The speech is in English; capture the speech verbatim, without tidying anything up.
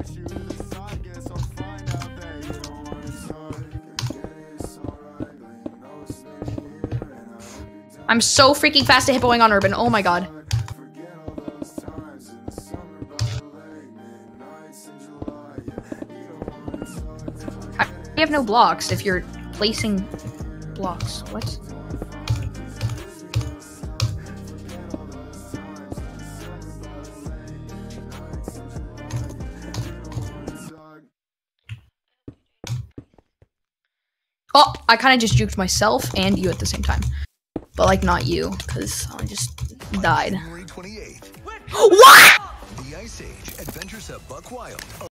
I'm so freaking fast at hippoing on urban. Oh my god. You have no blocks if you're placing blocks. What? Oh, I kind of just juked myself and you at the same time. But like not you, because I just died. What? The Ice Age adventures of Buck Wild.